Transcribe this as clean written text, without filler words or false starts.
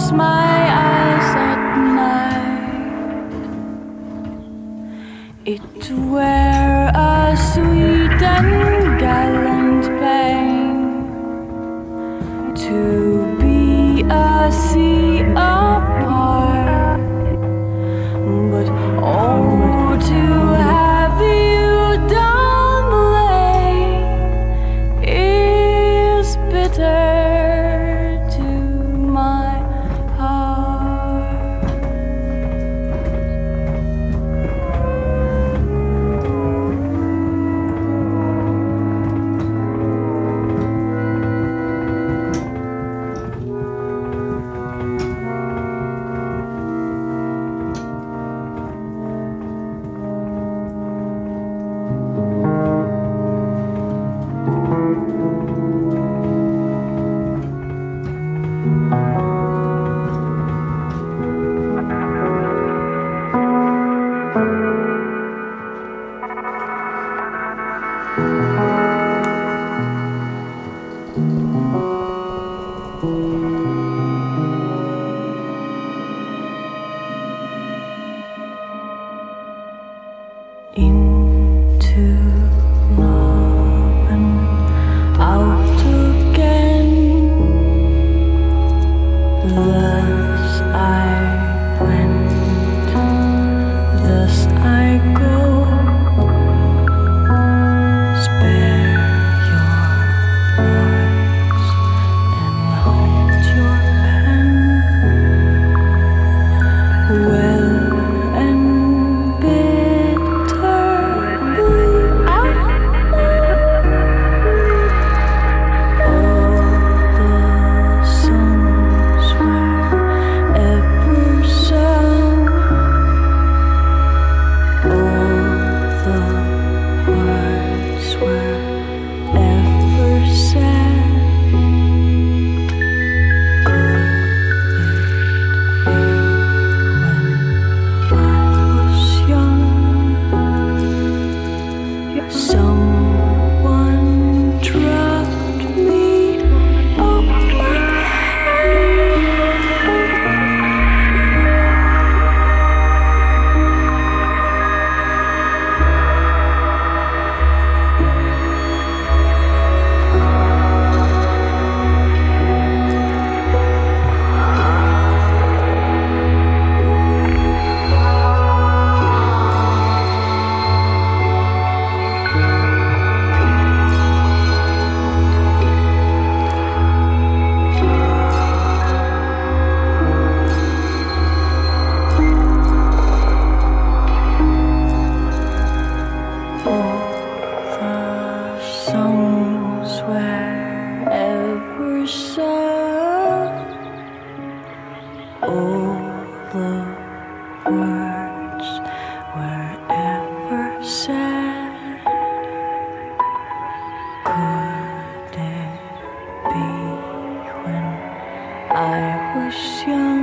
close my eyes at night, it were a sweet and gallant pain to be a sea apart, but oh, to have you down the lane is bitter to my heart. Into love and out again, thus I went, thus I go. Spare your voice and hold your pen well and songs wherever sung, all the words wherever said. Could it be when I was young?